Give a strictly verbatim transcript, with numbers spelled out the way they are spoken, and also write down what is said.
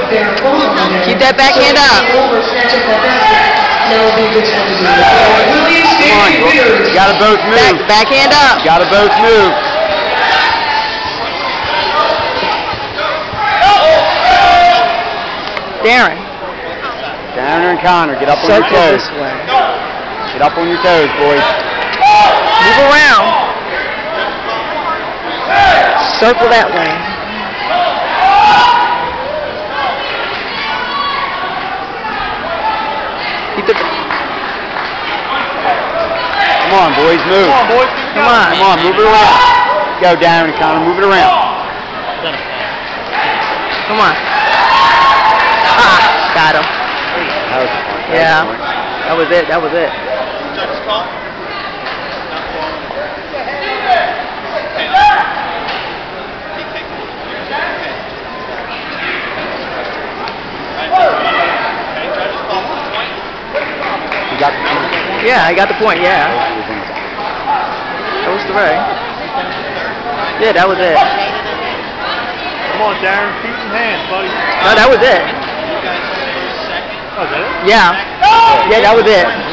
Keep that backhand up. Come on, you gotta both move. Back, backhand up. You gotta both move. Darren. Darren and Connor, get up on Circle your toes. this way. Get up on your toes, boys. Move around. Circle that way. Keep the. Come on, boys, move. Come on, boys. Come on. Come on, move it around. Go, Darren and Connor, move it around. Come on. Ah, got him. That was the point. Yeah. That was it. That was it. You got the point. Yeah, I got the point. Yeah. That was the right. Yeah, that was it. Come on, Darren. Feet and hands, buddy. No, that was it. Oh, is that it? Yeah. Yeah, that was it.